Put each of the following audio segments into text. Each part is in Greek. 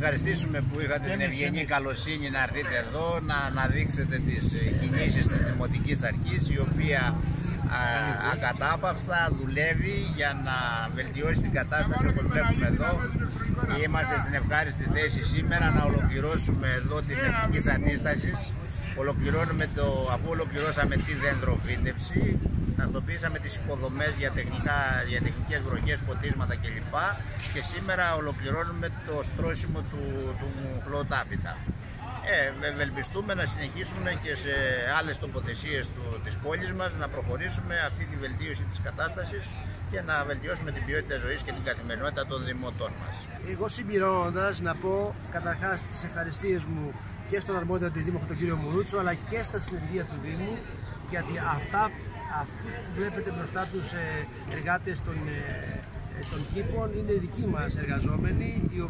ευχαριστήσουμε που είχατε την ευγενή καλοσύνη να έρθετε εδώ, να αναδείξετε τις κινήσεις της Δημοτικής Αρχής, η οποία ακατάπαυστα δουλεύει για να βελτιώσει την κατάσταση όπως βλέπουμε εδώ. Είμαστε στην ευχάριστη θέση σήμερα να ολοκληρώσουμε εδώ την εθνική αντίσταση. Αφού ολοκληρώσαμε τη δεντροφύτευση, τακτοποιήσαμε τις υποδομές για τεχνικές βροχές, ποτίσματα κλπ. Και σήμερα ολοκληρώνουμε το στρώσιμο του χλωτάπητα. Ευελπιστούμε να συνεχίσουμε και σε άλλες τοποθεσίες της πόλης μας, να προχωρήσουμε αυτή τη βελτίωση της κατάστασης και να βελτιώσουμε την ποιότητα ζωής και την καθημερινότητα των δημοτών μας. Εγώ συμπληρώνοντας να πω καταρχάς τις ευχαριστίες μου και στον αρμόδιο αντιδήμαρχο τον κύριο Μουρούτσο, αλλά και στα συνεργεία του Δήμου, γιατί αυτούς που βλέπετε μπροστά τους εργάτες των κήπων είναι οι δικοί μας εργαζόμενοι,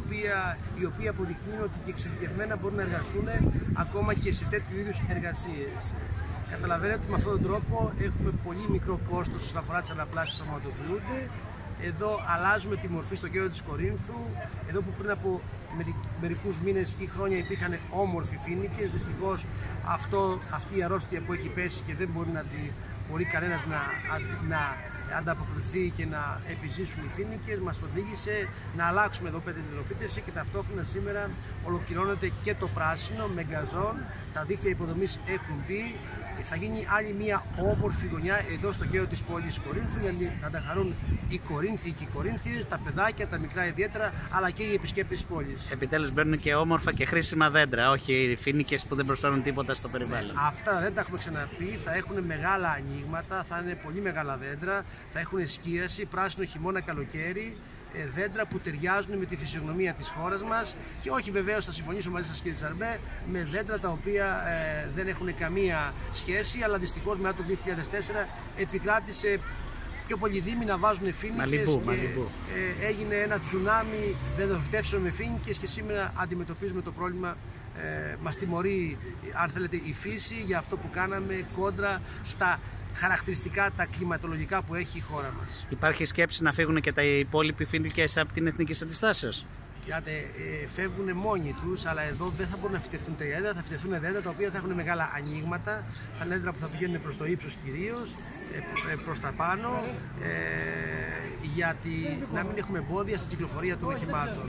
οι οποίοι αποδεικνύουν ότι και εξειδικευμένα μπορούν να εργαστούν ακόμα και σε τέτοιου είδους εργασίες. Καταλαβαίνετε ότι με αυτόν τον τρόπο έχουμε πολύ μικρό κόστος όσον αφορά τις αναπλάσεις που πραγματοποιούνται. Εδώ αλλάζουμε τη μορφή στο Κέντρο της Κορίνθου, εδώ που πριν από μερικούς μήνες ή χρόνια υπήρχαν όμορφοι φοίνικες. Δυστυχώς αυτή η αρρώστια που έχει πέσει και δεν μπορεί κανένας να ανταποκριθεί και να επιζήσουν οι φοίνικες, μας οδήγησε να αλλάξουμε εδώ πέρα την δεντροφύτευση και ταυτόχρονα σήμερα ολοκληρώνεται και το πράσινο με γκαζόν. Τα δίκτυα υποδομής έχουν μπει. Θα γίνει άλλη μια όμορφη γωνιά εδώ στο κέντρο της πόλης Κορίνθου για να τα χαρούν οι Κορίνθιοι και οι Κορίνθιες, τα παιδάκια, τα μικρά ιδιαίτερα, αλλά και οι επισκέπτες της πόλης. Επιτέλους μπαίνουν και όμορφα και χρήσιμα δέντρα, όχι οι φοίνικες που δεν προσφέρουν τίποτα στο περιβάλλον. Αυτά δεν τα έχουμε ξαναπεί, θα έχουν μεγάλα ανοίγματα, θα είναι πολύ μεγάλα δέντρα, θα έχουν σκίαση, πράσινο χειμώνα, καλοκαίρι. Δέντρα που ταιριάζουν με τη φυσιογνωμία της χώρας μας και όχι βεβαίως, θα συμφωνήσω μαζί σας κύριε Τσαρμπέ, με δέντρα τα οποία δεν έχουν καμία σχέση, αλλά δυστυχώς μετά το 2004 επικράτησε πιο πολλοί δήμοι να βάζουν φοίνικες και έγινε ένα τσουνάμι δεντροφυτεύσεων με φοίνικες και σήμερα αντιμετωπίζουμε το πρόβλημα. Μας τιμωρεί, αν θέλετε, η φύση για αυτό που κάναμε κόντρα στα χαρακτηριστικά τα κλιματολογικά που έχει η χώρα μας. Υπάρχει σκέψη να φύγουν και τα υπόλοιποι φοίνικες από την Εθνική Αντιστάσεως? Κοιτάτε, φεύγουν μόνοι τους, αλλά εδώ δεν θα μπορούν να φυτευτούν τα δέντρα, θα φυτευτούν δέντρα τα οποία θα έχουν μεγάλα ανοίγματα, θα είναι δέντρα που θα πηγαίνουν προς το ύψος κυρίως, προς τα πάνω, γιατί να μην έχουμε εμπόδια στην κυκλοφορία των οχημάτων.